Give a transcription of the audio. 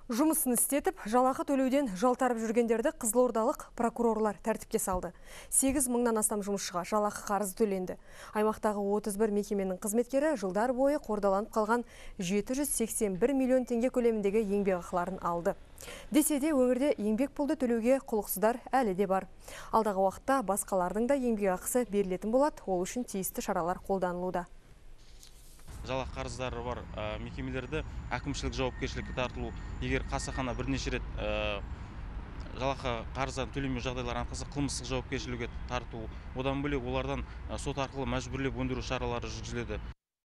Жұмысын істетіп, жалақы төлеуден жалтарып жүргендерді қызылордалық прокурорлар тәртіпке салды. 8 мыңнан астам жұмысшыға жалақы қарызы төленді. Аймақтағы 31 мекеменің қызметкері жылдар бойы қордаланып қалған 781 миллион теңге көлеміндегі еңбекақыларын алды. Десе де өңірде еңбек пұлды төлеуге құлықсыздар әлі де бар. Алдағы уақытта басқалардың да еңбекақысы берілетін болады, ол үшін тиісті шаралар қолданылуда. Жалақы қарыздары бар мекемелерді әкімшілік жауапкершілікке тартылу, егер қасақана бірнеше рет жалақы қарыздарын төлемеу жағдайлары анықталса қылмыстық жауапкершілікке тарту, одан бөлек олардан сот арқылы мәжбүрлеп өндіру шаралары жүргізіледі.